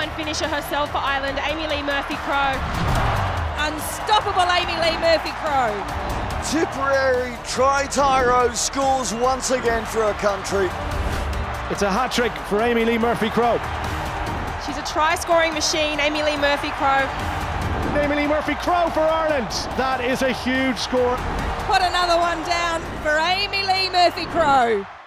line finisher herself for Ireland, Amee-Leigh Murphy-Crowe. Unstoppable Amee-Leigh Murphy-Crowe. Tipperary Tri-Tyro scores once again for her country. It's a hat-trick for Amee-Leigh Murphy-Crowe. She's a try-scoring machine, Amee-Leigh Murphy-Crowe. Amee-Leigh Murphy-Crowe for Ireland. That is a huge score. Put another one down for Amee-Leigh Murphy-Crowe.